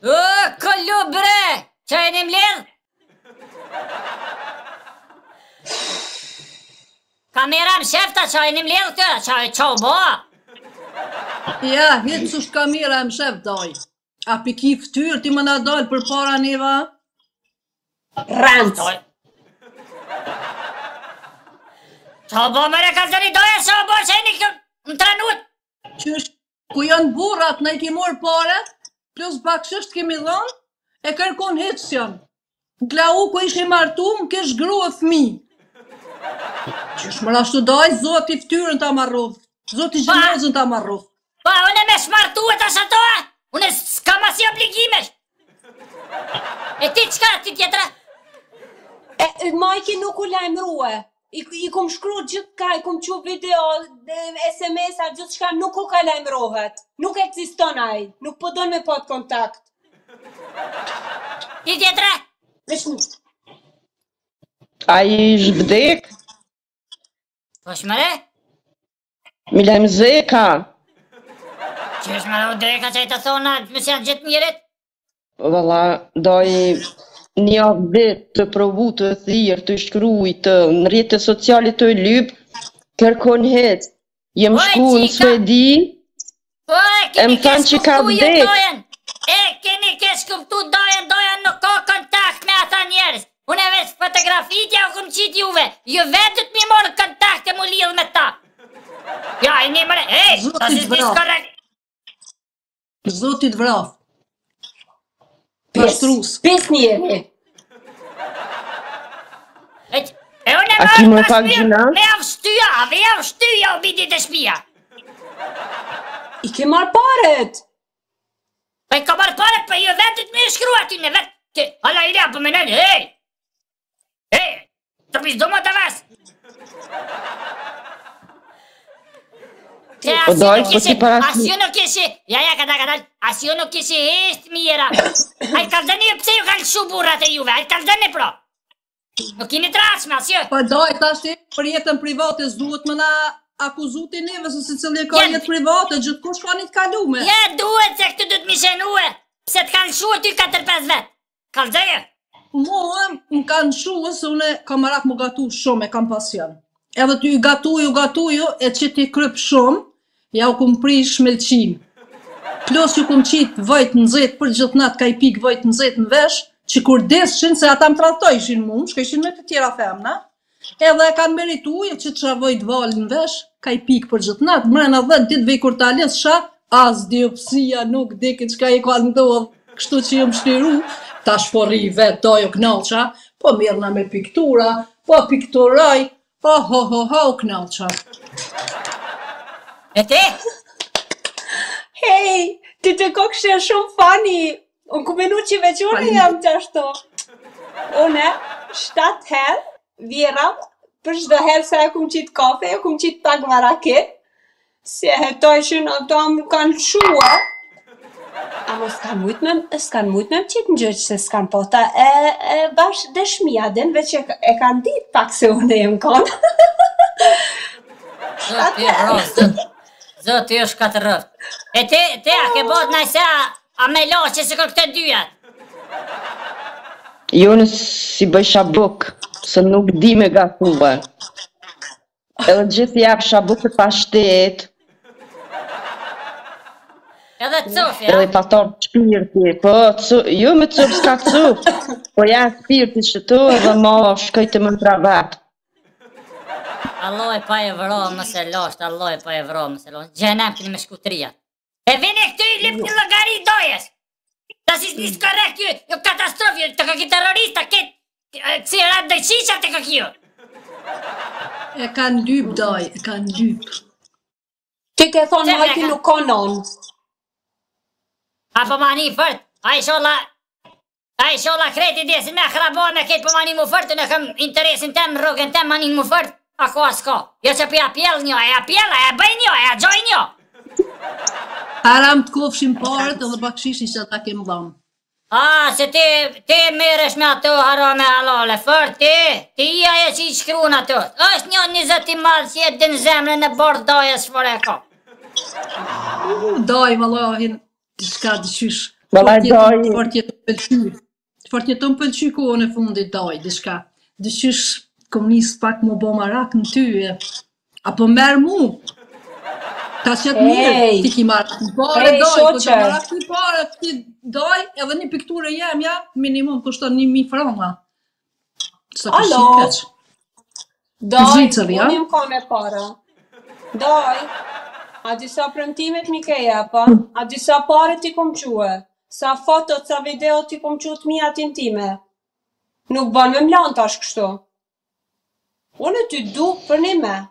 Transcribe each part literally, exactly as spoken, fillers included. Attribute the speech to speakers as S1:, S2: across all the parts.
S1: O, kollu bre! Qa e një mledh? Kamera më shefta, qa e një mledh të, qa e qa u ba?
S2: Ja, hitë s'është kamera e më shef daj. A piki ftyrë ti më na dalë për para neva?
S3: Rancë.
S1: Qa u ba mëre ka zëri doja, qa u ba që e një kjo më tranut?
S2: Qysh, ku janë burrat në i ki morë pare, plus bakshisht kemi dhonë, e kërkon hitë s'janë. Glau ku ishi martu, më kesh gru e fmi. Qysh më rashtu daj, zoti ftyrën ta marrov, zoti gjinozën ta marrov.
S1: Pa, unë e me shmartu e tash ato, unë e s'kam asi obligimesh. E ti qka, ti tjetra?
S3: E, Majki nuk u lajmërue. I, i kom shkru gjithë ka, i kom qu video, S M S-a, gjithë shka, nuk u ka lajmërohet. Nuk eksiston aj, nuk po don me pot kontakt.
S1: Ti tjetra?
S3: Vesh një.
S4: A i zhvdek?
S1: Po shmëre?
S4: Mi lajmë zeka.
S1: Qysh më u dreka që i të thona, më si janë gjithë njërit?
S4: Valla, doj një vit të provu të thirë, të shkruj, të në rrjetet sociale të lyp, kërkon het. Jem shku në Suedi, e më thanë që ka vdek.
S1: E, keni kesh kuptu dojen, dojen nuk ka kontakt me ata njerës. Unë e veç fotografitja u këm qitë juve, ju vetët mi morë kontakt e mu lidhë me ta. Ja, e një mëre, e, ta si s'di s'korrekt.
S2: Zotit vraf. Pashtrus.
S3: Pes njeri.
S1: E, e unë e
S4: A ki
S1: marë
S4: më
S1: pas
S4: pak
S1: mirë,
S4: gjina?
S1: me avshtyja, me avshtyja u biti të shpia.
S3: I ke marë paret.
S1: Pa i ka marë paret, pa ju vetët me shkru aty në vetë. Ke, hala i rea, për me nënë, hej! Hej, të pizdo më të vesë. Se
S4: Po doj, po ti para...
S1: asju nuk ishi, ja ja kada kada, asju nuk ishi hesht mira. Aj kaldëni pëse ju kanë shu burrat e juve, aj kaldëni pro. Nuk kini trashme asju.
S2: Po daj, tash ti për jetën private s'duhet më na akuzuti neve, se se cili ka jetë private, gjithë kush ka një të kalume.
S1: Ja, duhet se këtu du të mishenue, pse të kanë shu e ty katër pesë vetë. Kaldëje?
S2: Mua më kanë shu, se une kam marak më gatu shumë, e kam pasion. Edhe ty gatuju, gatuju, e që ti kryp shumë, ja u kum prish shmelqim. Plus ju kum qitë vajt në zetë për gjithë natë, ka i pik vajt në zetë në vesh, që kur deshin se ata më tradhtojshin mu, shka ishin me të tjera femna, edhe e kanë meritu, e që që vajt valë në vesh, ka i pik për gjithë natë, mrena dhjetë ditë vej kur ta ales sha, as diopsia nuk dikit qka i ka ndodhë, kështu që jë më shtiru, ta shpori vetë dojo knalqa, po mirëna me piktura, po pikturaj, po ho ho ho knalqa.
S1: E ti?
S3: Hej, ti të kokëshe shumë fani. Unë ku menu që veç unë jam të ashtu. Une, shtatë herë, vjera, për shdo herë sa e kum qitë kafe, e kum qitë pak varakit, se hetojshin ato më kanë shua. Amo s'kan mujt me, s'kan mujt me më qitë në gjëqë, se s'kan pota e, e bash dëshmia, den veç e, e kanë ditë pak se unë e më kanë.
S1: Zoti e rrëzë, zoti është katë rrëft. E ti, ti a ke bot najse a, a me loqe se kër këtë dyjat?
S4: Jo në si bëj shabuk, se nuk di me gatua. Edhe gjithë jap shabuk për pa shtet.
S1: Edhe cuf, ja?
S4: Edhe pator shpirti, po, jo me cuf s'ka cuf, po ja shpirti shëtu edhe ma shkoj të më travat.
S1: Alloj pa e vro, mëse losht, alloj pa e vro, mëse losht. Gjenem këni me shkutria. E vini këtu i lip një logari dojes. Ta si s'nis korekt ju, ju katastrofi, të këki terrorista, këtë, si e ratë dëqisha të këki ju.
S2: E kanë lyp, daj, e kanë lyp.
S3: Ti ke thonë Majki nuk konon.
S1: A po mani fërt, a i sholla, a i sholla kreti dhe, si me akrabo me këtë po mani mu fërt, në këm interesin tem, rogën tem, mani mu fërt. A ko as ko, jo që për apjell një, e apjell, e bëj një, e gjoj një.
S2: Haram të kofshim parët edhe bakshishi që ata kemë dhamë.
S1: A, se ti, ti miresh me ato harame halale, fër ti, ti i aje që i shkrun ato. është një njëzët i malë që jetë din zemre në bordë dajes fër e ka.
S2: Daj, valohin, të shka të qysh,
S4: Valla doj...
S2: Fort jetë të pëlqy. Fort jetë të pëlqy kohën e fundit doj, diçka. Dëshysh komunist pak më bo marak në ty, e. Apo merë mu. Ta qëtë mirë, ti ki marrë të pare
S3: Ej,
S2: doj, po të
S3: shoqe.
S2: marrë të pare, ti doj, edhe një pikturë jemja, minimum kushton një mi franga. Sa
S3: Alo.
S2: kështu keq.
S3: Doj,
S2: Zicër, ja?
S3: unë jam ka me para. Doj, a disa premtimet mi ke jepa, a disa pare ti kom quë, sa fotot, sa video ti kom quë të mija t'intime. Nuk bën me mlan tash kështu. Unë ty du për një me.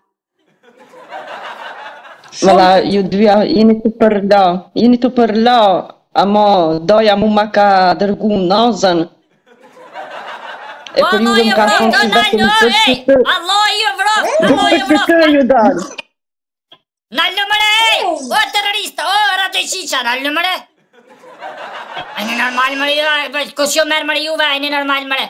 S4: Valla, ju dyja jeni të përla, jeni të përla, ama doja mu ma ka dërgu nazën. E
S1: Po,
S4: për
S1: Allah
S4: ju
S1: ju
S4: më ka
S1: vrof,
S4: thonë
S1: do
S4: që
S1: nalë,
S4: vetëm për
S1: ej!
S4: që të...
S1: Allah ju vrof, Allah ju
S4: Për që
S1: vrof!
S4: të ju dalë.
S1: Nalë mëre, ej! O terrorista, o rate qiqa, nalë mëre! Ajni normal mëre ju, kus ju merë mëre juve, ajni normal mëre.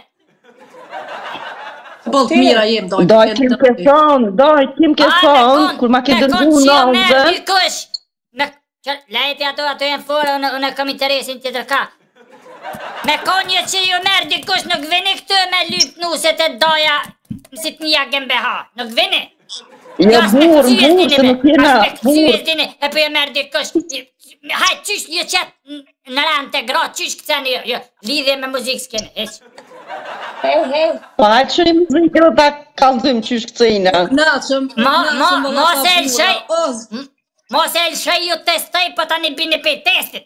S2: Bol të mira jem, doj.
S4: Doj, kim ke thonë, doj, kim ke thonë, kur ma ke dërgu nazën.
S1: Me kush, me... Lejti ato, ato jenë fore, unë, unë kam interesin tjetër ka. Me konje që ju merë dikush nuk vini këtu me lyp nuset e doja si të një gembeha, nuk vini.
S4: Jo burë, burë, se nuk jena burë.
S1: Dini, e për ju merë dikush, hajt qysh një qëtë në rënd të gra, qysh këceni, jo, lidhje me muzikë s'keni, heq.
S3: Hej, hej.
S4: Pa e që një muzikë dhe ta kalzim qysh këcejna.
S2: Knaqëm,
S1: Ma, ma,
S2: knaqëm,
S1: mos e lëshej,
S2: Oz,
S1: mos e lëshej ju testoj, po tani bini për testit.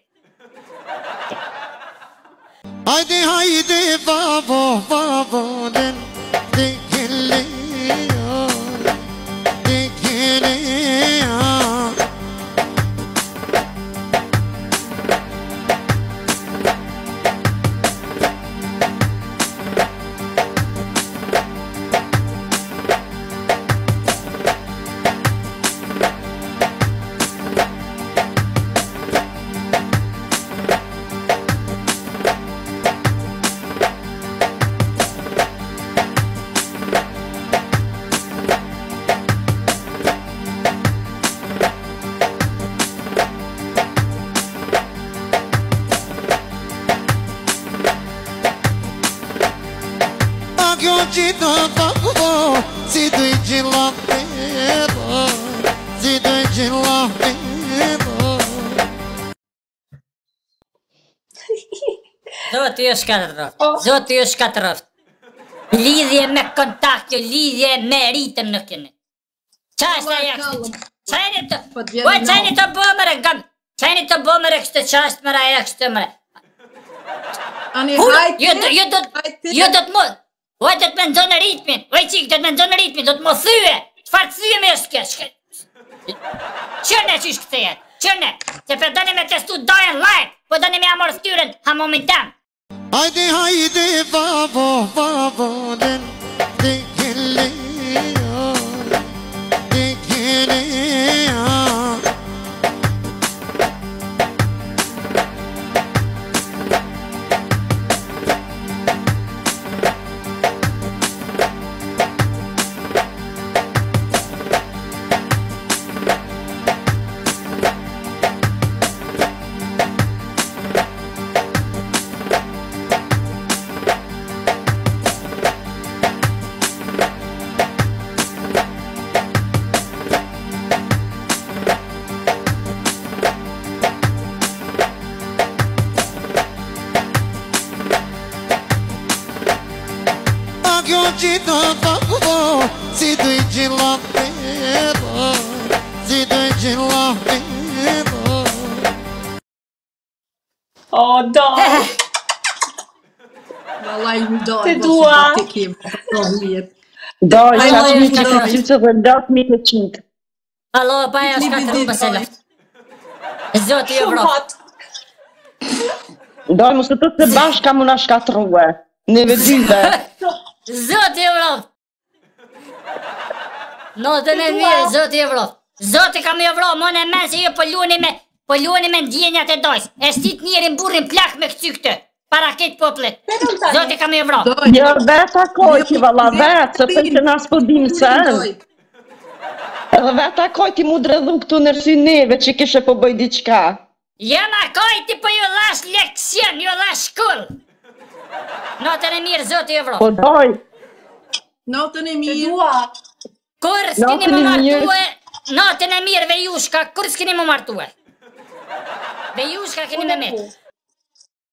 S5: Haydi haydi babo babo den de geliyor de geliyor Gjogjita babo si do gjillafero si do gjillafero
S1: Zoti ju shkatërroft, zoti ju shkatërroft. Lidhje me kontakt, jo lidhje me ritëm nuk keni. Qa është e jakështë? Qajni të...
S2: Po t'vjen
S1: Oj,
S2: në
S1: qajni të bëmëre, gam... Qajni të bëmëre kështë qashtë mëra e kështë mëre.
S2: ani
S1: Hull,
S2: hajti,
S1: ju do, ju do,
S2: hajti.
S1: ju do të më... Oj, do të me ndonë ritmin. Oj, qikë, do të me ndonë ritmin, do të më thyje. Qfar të thyje me është kështë? Qërne që ishë këtë jetë, qërne. Se për doni me testu dojen live, po doni me amor styren, ha momentan.
S5: Haydi haydi babo babo den de geliyor de geliyor Gjogjita babo si do gjillafero si do gjillafero
S3: O, doj.
S2: Vallaj më doj,
S3: Të
S2: po
S3: dua.
S2: simpatikim, po lijet.
S4: Doj,
S2: Ai,
S4: qa
S2: doj,
S4: që mi që
S2: doj.
S4: të qyqë dhe ndatë mi të qitë.
S1: Alo, pa e është katër rrubës e lëft. Zoti ju
S3: Shumë
S1: vrof.
S3: hot.
S4: Doj, mos të të të bashka mu na shkatruhe. Neve dyve.
S1: Zoti ju vrof. Notën e mirë, zoti ju vrof. Zoti kam ju vrof, mon e men se ju po luani me, po luani me ndjenjat e dojs. E shtit njerin burrin plak me këcy këtë. Para këtë poplit.
S3: Vetëm tani.
S1: Zoti kam ju vrof.
S2: Doj,
S4: Jo, veta kojti, valla, vetë, se për që nga s'po dim se.
S2: doj.
S4: Edhe veta kojti mu dredhu këtu nërsi neve që kishe po bëj diqka.
S1: Jena kajti po ju lash leksion, ju lash shkoll. Natën e mirë, zoti e vro.
S4: Po doj,
S2: Natën e
S3: Të
S2: mirë.
S3: dua.
S1: Kur s'kini
S4: Natën
S1: më
S4: e mirë.
S1: martue, natën e mirë vejushka, kur s'kini më martue. Vejushka kini me
S3: Unë
S1: met.
S3: ku.